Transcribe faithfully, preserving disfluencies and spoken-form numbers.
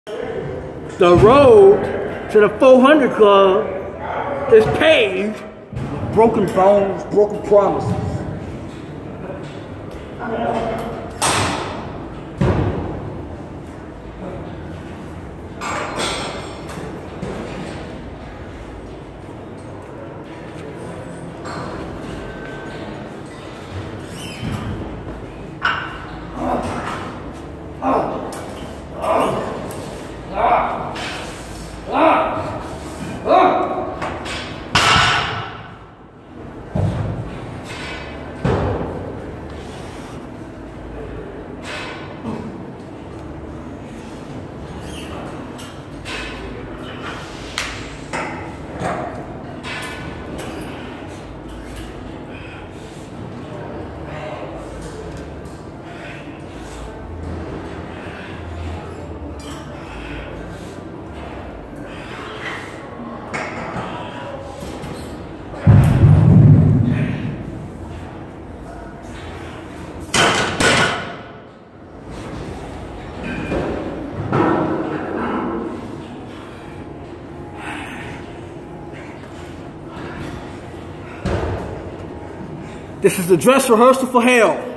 The road to the four hundred Club is paved with broken bones, broken promises. This is the dress rehearsal for hell.